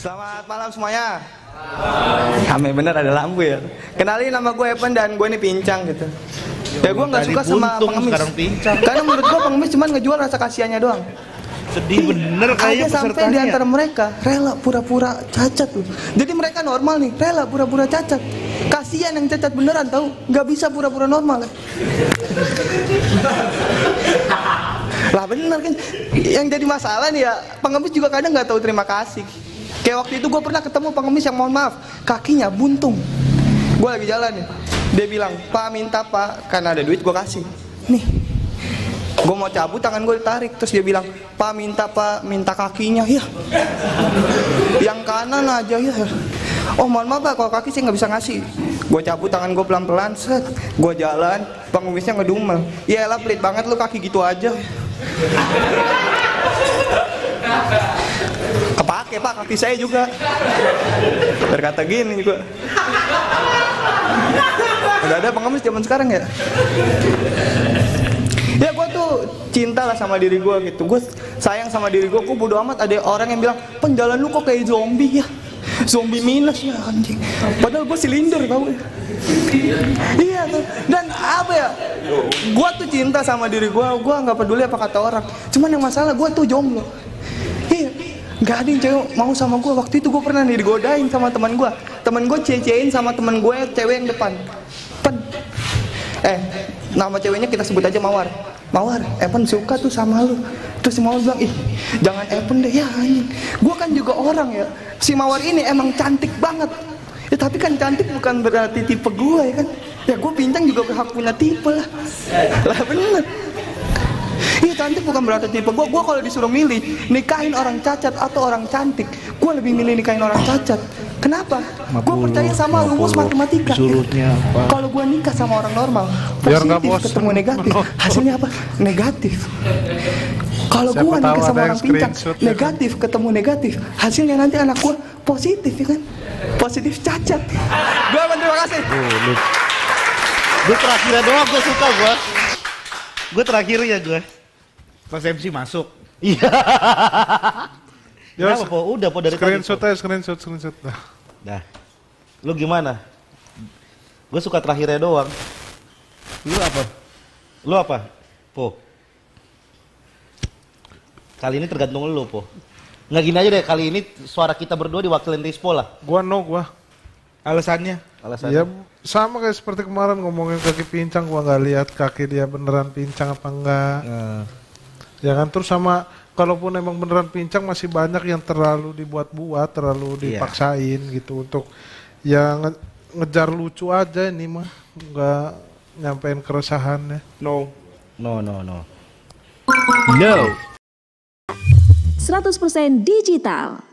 Selamat malam semuanya. Kami bener ada lampu ya. Kenalin, nama gue Evan dan gue ini pincang gitu. Ya gue nggak suka sama pengemis. Karena menurut gue pengemis cuma ngejual rasa kasihannya doang. Sedih bener kayaknya pesertanya. Sampai di antara mereka rela pura-pura cacat tuh. Jadi mereka normal nih, rela pura-pura cacat. Kasihan yang cacat beneran tahu, nggak bisa pura-pura normal. Lah bener kan. Yang jadi masalah nih ya, pengemis juga kadang nggak tahu terima kasih. Kayak waktu itu gue pernah ketemu pengemis yang mohon maaf kakinya buntung. Gue lagi jalan nih, dia bilang, "Pak minta pak, karena ada duit gue kasih." Nih, gue mau cabut, tangan gue ditarik. Terus dia bilang, "Pak minta pak, minta kakinya." Ya, yang kanan aja ya. "Oh mohon maaf pak, kalau kaki saya nggak bisa ngasih." Gue cabut tangan gue pelan-pelan, set. Gue jalan, pengemisnya ngedumel. "Ya elah pelit banget lu, kaki gitu aja." Kepake pak, kaki saya juga. Berkata gini juga. Udah ada pengemis zaman sekarang ya. Ya gue tuh cinta lah sama diri gue gitu. Gue sayang sama diri gue bodo amat ada orang yang bilang, "Penjalan lu kok kayak zombie ya, zombie minus ya anjing." Padahal gue silinder tau ya. Iya tuh. Dan apa ya, gue tuh cinta sama diri gue gak peduli apa kata orang. Cuman yang masalah gue tuh jomblo. Iya, gak ada yang cewek mau sama gue. Waktu itu gue pernah nih digodain sama teman gue. Temen gue cecein sama temen gue cewek yang depan. Nama ceweknya kita sebut aja Mawar. "Mawar, Evan suka tuh sama lu." Terus si Mawar bilang, "Ih, jangan Evan deh ya anjing." Gue kan juga orang ya. Si Mawar ini emang cantik banget. Ya tapi kan cantik bukan berarti tipe gue ya kan. Ya gue pincang juga berhak punya tipe lah. Lah bener. Iya cantik bukan berarti tipe gue. Gue kalau disuruh milih nikahin orang cacat atau orang cantik, gue lebih milih nikahin orang cacat. Kenapa? Gue percaya sama rumus matematika. Kalau gue nikah sama orang normal, positif ketemu negatif, hasilnya apa? Negatif. Kalau gue nikah sama orang pincang, negatif ketemu negatif, hasilnya nanti anak gue positif ya kan? Positif cacat. Gue terima kasih. Gue terakhirnya doang, gue suka gue. Gue terakhirnya gue. Pas MC masuk. Iya. Kenapa po? Udah po dari screenshot tadi. Screenshot. Dah. Lu gimana? Gue suka terakhirnya doang. Lu apa? Po. Kali ini tergantung lu, po. Nggak gini aja deh, kali ini suara kita berdua diwakilin Rispo lah. Gua. Alasannya? Ya sama kayak seperti kemarin ngomongin kaki pincang, gua nggak lihat kaki dia beneran pincang apa enggak. Ya kan, terus sama kalaupun emang beneran pincang masih banyak yang terlalu dibuat-buat, terlalu dipaksain gitu untuk yang ngejar lucu aja ini mah, nggak nyampein keresahannya. No. 100% digital.